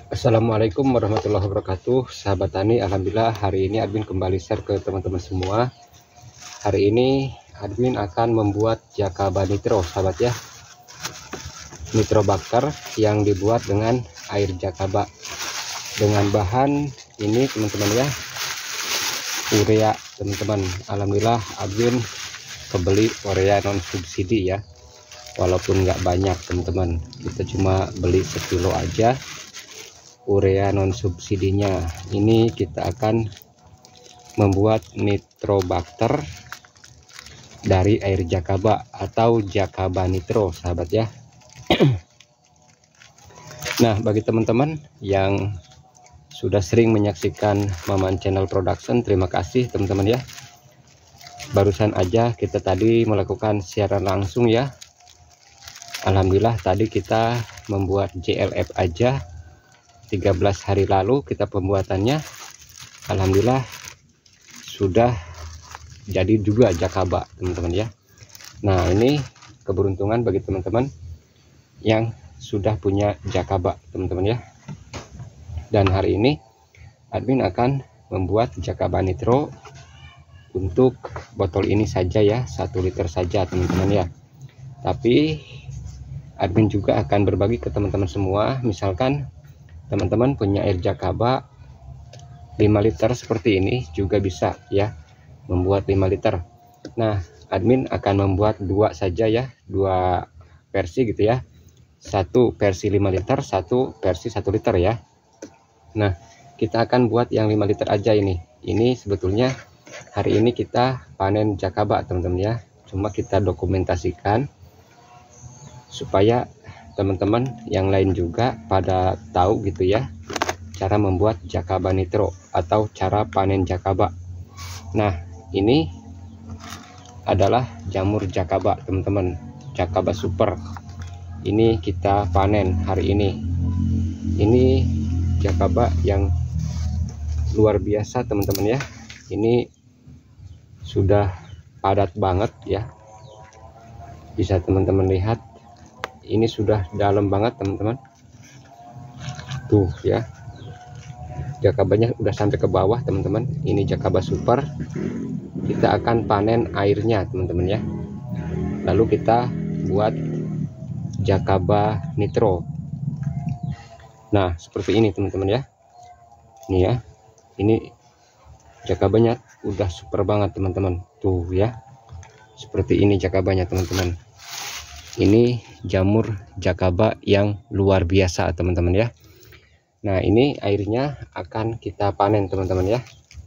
Assalamualaikum warahmatullahi wabarakatuh, sahabat tani. Alhamdulillah hari ini admin kembali share ke teman-teman semua. Hari ini admin akan membuat Jakaba Nitro, sahabat ya. Nitrobacter yang dibuat dengan air Jakaba. Dengan bahan ini teman-teman ya, urea teman-teman. Alhamdulillah admin kebeli urea non subsidi ya. Walaupun nggak banyak teman-teman, kita cuma beli 1 kilo aja urea non subsidinya. Ini kita akan membuat Nitrobacter dari air Jakaba atau Jakaba Nitro, sahabat ya. Nah, bagi teman-teman yang sudah sering menyaksikan Maman Channel Production, terima kasih teman-teman ya. Barusan aja kita tadi melakukan siaran langsung ya. Alhamdulillah tadi kita membuat JLF aja 13 hari lalu kita pembuatannya. Alhamdulillah sudah jadi juga Jakaba teman-teman ya. Nah, ini keberuntungan bagi teman-teman yang sudah punya Jakaba teman-teman ya. Dan hari ini admin akan membuat Jakaba Nitro untuk botol ini saja ya, 1 liter saja teman-teman ya. Tapi admin juga akan berbagi ke teman-teman semua. Misalkan teman-teman punya air Jakaba 5 liter seperti ini juga bisa ya, membuat 5 liter. Nah, admin akan membuat 2 saja ya, 2 versi gitu ya. 1 versi 5 liter, 1 versi 1 liter ya. Nah, kita akan buat yang 5 liter aja ini. Ini sebetulnya hari ini kita panen Jakaba teman-teman ya. Cuma kita dokumentasikan supaya teman-teman yang lain juga pada tahu gitu ya, cara membuat Jakaba Nitro atau cara panen Jakaba. Nah, ini adalah jamur Jakaba teman-teman, Jakaba Super. Ini kita panen hari ini. Ini Jakaba yang luar biasa teman-teman ya. Ini sudah padat banget ya, bisa teman-teman lihat. Ini sudah dalam banget teman-teman, tuh ya, Jakabanya udah sampai ke bawah teman-teman. Ini Jakaba Super. Kita akan panen airnya teman-teman ya, lalu kita buat Jakaba Nitro. Nah, seperti ini teman-teman ya. Ini ya, ini Jakabanya udah super banget teman-teman, tuh ya, seperti ini Jakabanya teman-teman. Ini jamur Jakaba yang luar biasa teman-teman ya. Nah, ini airnya akan kita panen teman-teman ya.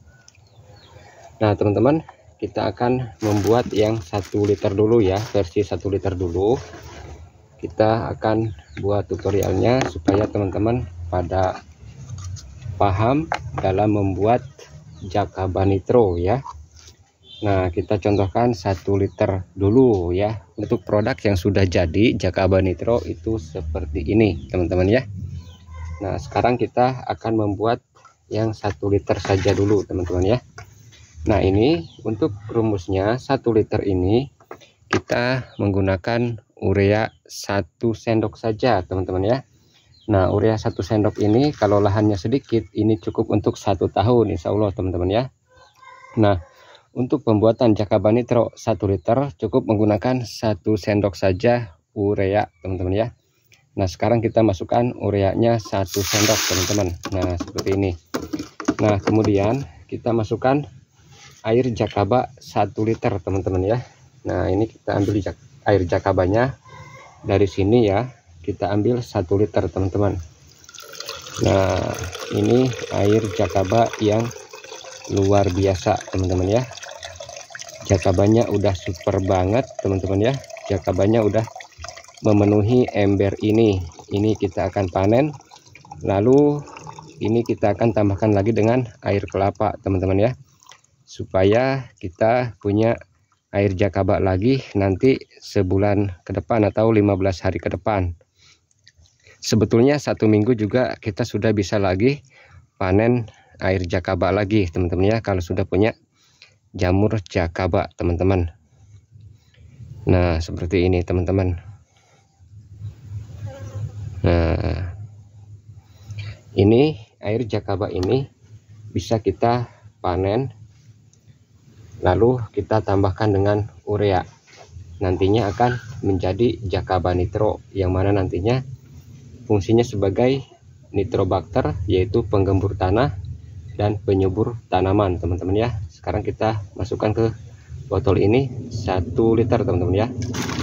Nah, teman-teman, kita akan membuat yang 1 liter dulu ya, versi 1 liter dulu. Kita akan buat tutorialnya supaya teman-teman pada paham dalam membuat Jakaba Nitro ya. Nah, kita contohkan 1 liter dulu ya. Untuk produk yang sudah jadi Jakaba Nitro itu seperti ini teman-teman ya. Nah, sekarang kita akan membuat yang 1 liter saja dulu teman-teman ya. Nah, ini untuk rumusnya 1 liter ini kita menggunakan urea 1 sendok saja teman-teman ya. Nah, urea 1 sendok ini kalau lahannya sedikit ini cukup untuk 1 tahun insya Allah teman-teman ya. Nah, untuk pembuatan Jakaba Nitro 1 liter cukup menggunakan 1 sendok saja urea teman-teman ya. Nah, sekarang kita masukkan ureanya 1 sendok teman-teman. Nah, seperti ini. Nah, kemudian kita masukkan air Jakaba 1 liter teman-teman ya. Nah, ini kita ambil air Jakabanya dari sini ya. Kita ambil 1 liter teman-teman. Nah, ini air Jakaba yang luar biasa teman-teman ya. Jakabanya udah super banget teman-teman ya. Jakabanya udah memenuhi ember ini. Ini kita akan panen. Lalu ini kita akan tambahkan lagi dengan air kelapa teman-teman ya, supaya kita punya air Jakaba lagi nanti sebulan ke depan atau 15 hari ke depan. Sebetulnya 1 minggu juga kita sudah bisa lagi panen air Jakaba lagi teman-teman ya, kalau sudah punya jamur Jakaba teman-teman. Nah, seperti ini teman-teman. Nah, Ini air jakaba ini bisa kita panen, lalu kita tambahkan dengan urea. Nantinya akan menjadi jakaba nitro, yang mana nantinya fungsinya sebagai nitrobakter, yaitu penggembur tanah dan penyubur tanaman, teman-teman ya. Sekarang kita masukkan ke botol ini 1 liter, teman-teman ya.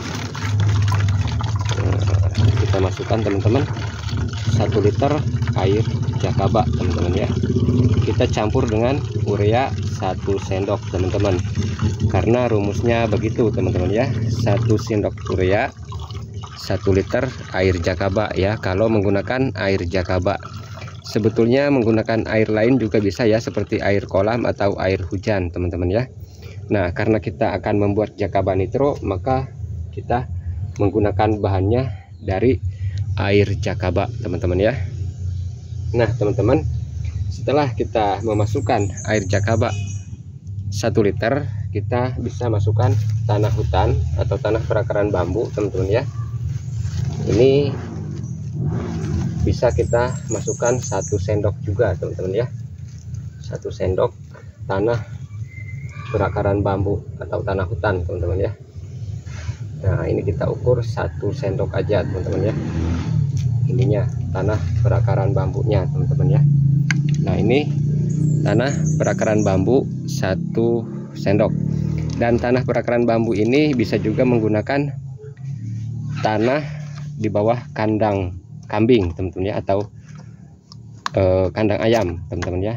Kita masukkan, teman-teman, 1 liter air jakaba, teman-teman ya. Kita campur dengan urea 1 sendok, teman-teman, karena rumusnya begitu, teman-teman ya. 1 sendok urea 1 liter air jakaba ya, kalau menggunakan air jakaba. Sebetulnya menggunakan air lain juga bisa ya, seperti air kolam atau air hujan, teman-teman ya. Nah, karena kita akan membuat jakaba nitro, maka kita menggunakan bahannya dari air jakaba, teman-teman ya. Nah, teman-teman, setelah kita memasukkan air jakaba 1 liter, kita bisa masukkan tanah hutan atau tanah perakaran bambu, teman-teman ya. Ini bisa kita masukkan 1 sendok juga, teman-teman ya. 1 sendok tanah perakaran bambu atau tanah hutan, teman-teman ya. Nah, ini kita ukur 1 sendok aja, teman-teman ya. Ininya tanah perakaran bambunya, teman-teman ya. Nah, ini tanah perakaran bambu 1 sendok. Dan tanah perakaran bambu ini bisa juga menggunakan tanah di bawah kandang kambing, teman-teman ya, atau kandang ayam, teman-teman ya.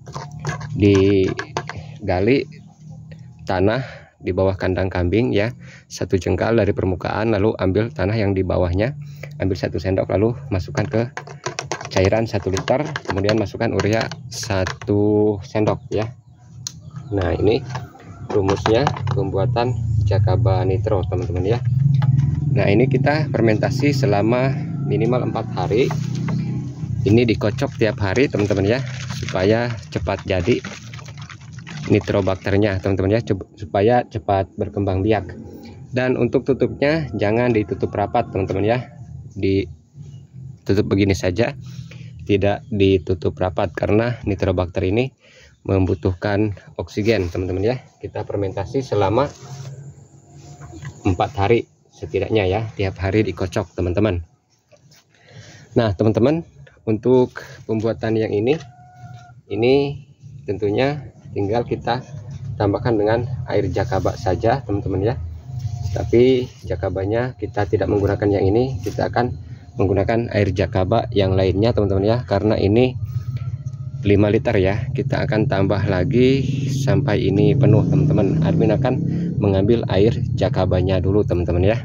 Digali tanah di bawah kandang kambing ya, 1 jengkal dari permukaan, lalu ambil tanah yang di bawahnya, ambil 1 sendok, lalu masukkan ke cairan 1 liter, kemudian masukkan urea 1 sendok ya. Nah, ini rumusnya pembuatan jakaba nitro, teman-teman ya. Nah, ini kita fermentasi selama minimal 4 hari. Ini dikocok tiap hari, teman-teman ya, supaya cepat jadi nitrobakternya, teman-teman ya, supaya cepat berkembang biak. Dan untuk tutupnya jangan ditutup rapat, teman-teman ya. Ditutup begini saja, tidak ditutup rapat, karena nitrobakter ini membutuhkan oksigen, teman-teman ya. Kita fermentasi selama 4 hari setidaknya ya, tiap hari dikocok, teman-teman. Nah, teman-teman, untuk pembuatan yang ini tentunya tinggal kita tambahkan dengan air jakaba saja, teman-teman ya. Tapi jakabanya kita tidak menggunakan yang ini, kita akan menggunakan air jakaba yang lainnya, teman-teman ya. Karena ini 5 liter ya, kita akan tambah lagi sampai ini penuh, teman-teman. Admin akan mengambil air jakabanya dulu, teman-teman ya.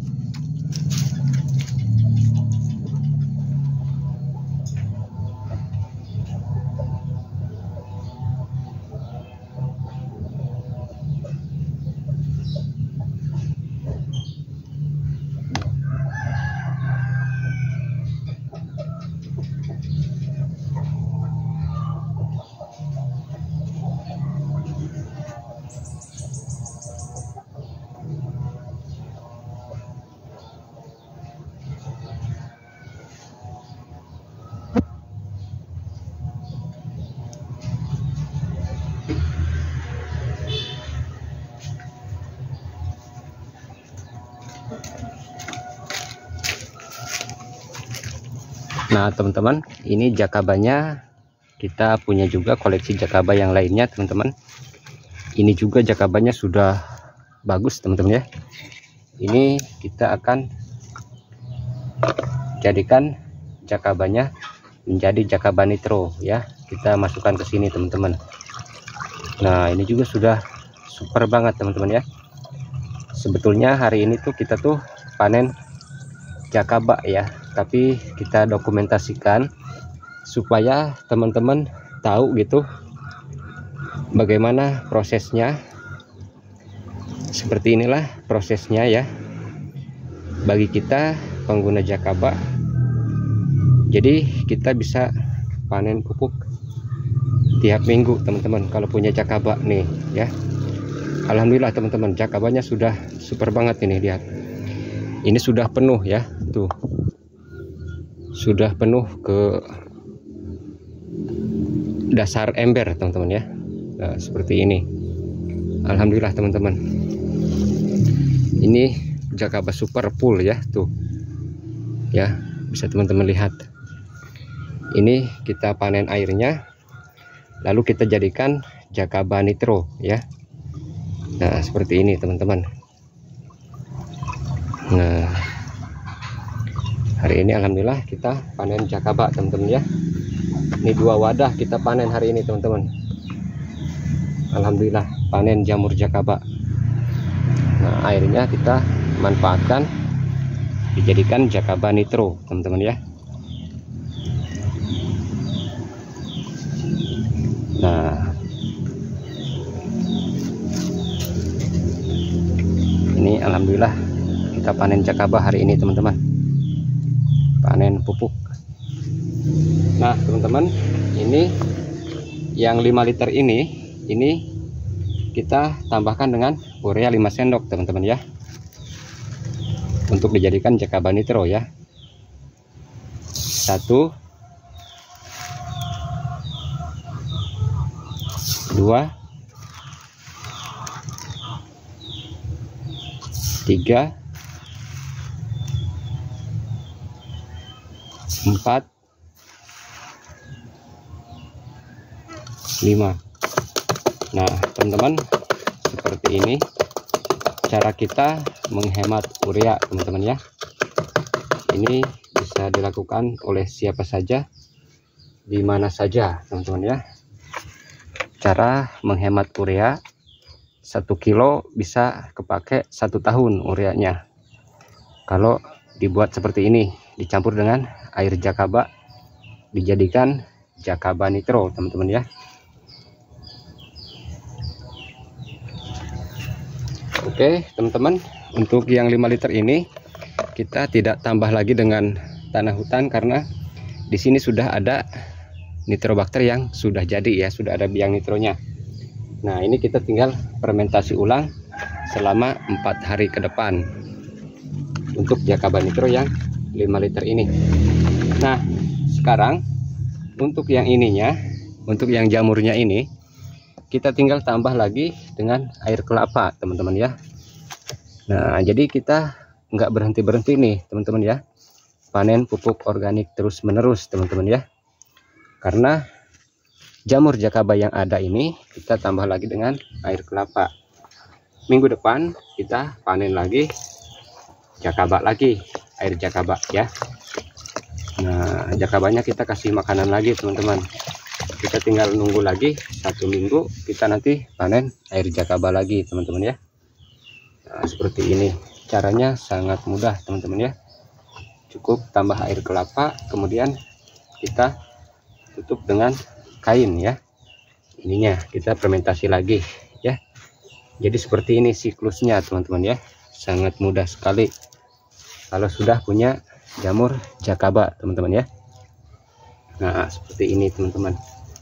Nah, teman-teman, ini jakabanya kita punya juga koleksi jakaba yang lainnya, teman-teman. Ini juga jakabanya sudah bagus, teman-teman ya. Ini kita akan jadikan jakabanya menjadi jakaba nitro ya. Kita masukkan ke sini, teman-teman. Nah, ini juga sudah super banget, teman-teman ya. Sebetulnya hari ini tuh kita tuh panen jakaba ya, tapi kita dokumentasikan supaya teman-teman tahu gitu bagaimana prosesnya. Seperti inilah prosesnya ya bagi kita pengguna jakaba. Jadi kita bisa panen pupuk tiap minggu, teman-teman, kalau punya jakaba nih ya. Alhamdulillah, teman-teman, jakabanya sudah super banget ini, lihat. Ini sudah penuh ya, tuh. Sudah penuh ke dasar ember teman-teman ya. Nah, seperti ini. Alhamdulillah teman-teman, ini Jakaba super full ya, tuh ya, bisa teman-teman lihat. Ini kita panen airnya, lalu kita jadikan Jakaba nitro ya. Nah seperti ini teman-teman. Nah hari ini alhamdulillah kita panen Jakaba teman-teman ya. Ini 2 wadah kita panen hari ini teman-teman. Alhamdulillah panen jamur Jakaba. Nah airnya kita manfaatkan dijadikan Jakaba nitro teman-teman ya. Nah ini alhamdulillah kita panen Jakaba hari ini teman-teman, panen pupuk. Nah teman-teman, ini yang 5 liter ini kita tambahkan dengan urea 5 sendok teman-teman ya, untuk dijadikan Jakaba nitro ya. 1 2 3 4 5. Nah teman-teman, seperti ini cara kita menghemat urea teman-teman ya. Ini bisa dilakukan oleh siapa saja, di mana saja teman-teman ya. Cara menghemat urea 1 kilo bisa kepake 1 tahun ureanya kalau dibuat seperti ini, dicampur dengan air Jakaba, dijadikan Jakaba nitro teman-teman ya. Oke teman-teman, untuk yang 5 liter ini kita tidak tambah lagi dengan tanah hutan, karena di sini sudah ada nitrobakter yang sudah jadi ya, sudah ada biang nitronya. Nah ini kita tinggal fermentasi ulang selama 4 hari ke depan untuk Jakaba nitro yang 5 liter ini. Nah sekarang untuk yang ininya, untuk yang jamurnya ini, kita tinggal tambah lagi dengan air kelapa teman-teman ya. Nah jadi kita nggak berhenti-berhenti nih teman-teman ya, panen pupuk organik terus menerus teman-teman ya. Karena jamur Jakaba yang ada ini kita tambah lagi dengan air kelapa. Minggu depan kita panen lagi Jakaba lagi, air Jakaba ya. Nah Jakabanya kita kasih makanan lagi teman-teman. Kita tinggal nunggu lagi 1 minggu, kita nanti panen air Jakaba lagi teman-teman ya. Nah seperti ini caranya, sangat mudah teman-teman ya. Cukup tambah air kelapa, kemudian kita tutup dengan kain ya. Ininya kita fermentasi lagi ya. Jadi seperti ini siklusnya teman-teman ya, sangat mudah sekali kalau sudah punya jamur Jakaba teman-teman ya. Nah seperti ini teman-teman.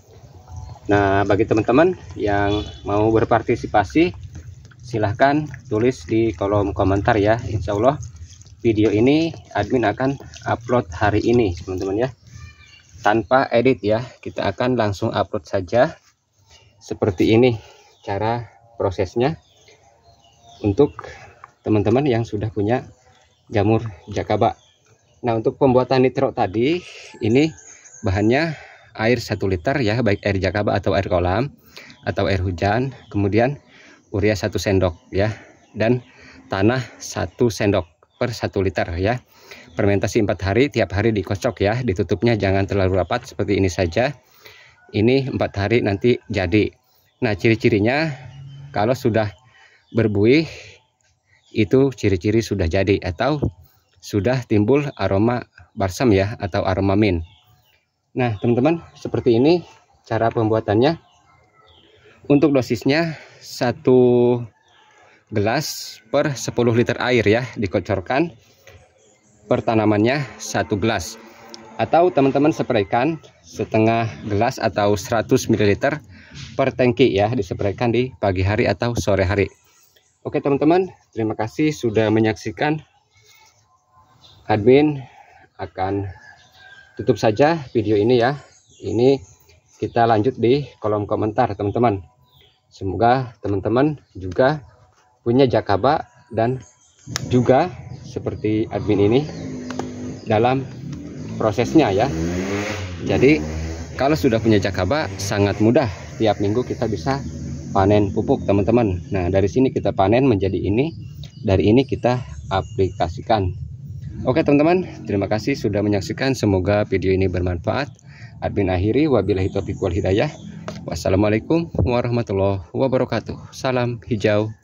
Nah bagi teman-teman yang mau berpartisipasi, silahkan tulis di kolom komentar ya. Insya Allah video ini admin akan upload hari ini teman-teman ya, tanpa edit ya. Kita akan langsung upload saja. Seperti ini cara prosesnya untuk teman-teman yang sudah punya jamur Jakaba. Nah untuk pembuatan nitro tadi, ini bahannya air 1 liter ya, baik air Jakaba atau air kolam atau air hujan, kemudian urea 1 sendok ya, dan tanah 1 sendok per 1 liter ya. Fermentasi 4 hari, tiap hari dikocok ya, ditutupnya jangan terlalu rapat, seperti ini saja. Ini 4 hari nanti jadi. Nah ciri-cirinya kalau sudah berbuih itu ciri-ciri sudah jadi, atau sudah timbul aroma balsam ya, atau aroma mint. Nah teman-teman, seperti ini cara pembuatannya. Untuk dosisnya 1 gelas per 10 liter air ya, dikocorkan per tanamannya 1 gelas, atau teman-teman spraykan setengah gelas atau 100 ml per tangki ya, dispraykan di pagi hari atau sore hari. Oke teman-teman, terima kasih sudah menyaksikan. Admin akan tutup saja video ini ya. Ini kita lanjut di kolom komentar teman-teman. Semoga teman-teman juga punya jakaba dan juga seperti admin ini dalam prosesnya ya. Jadi kalau sudah punya jakaba sangat mudah, tiap minggu kita bisa panen pupuk teman-teman. Nah dari sini kita panen menjadi ini, dari ini kita aplikasikan. Oke teman-teman, terima kasih sudah menyaksikan, semoga video ini bermanfaat. Admin akhiri, wabillahi taufiq wal hidayah. Wassalamualaikum warahmatullahi wabarakatuh. Salam hijau.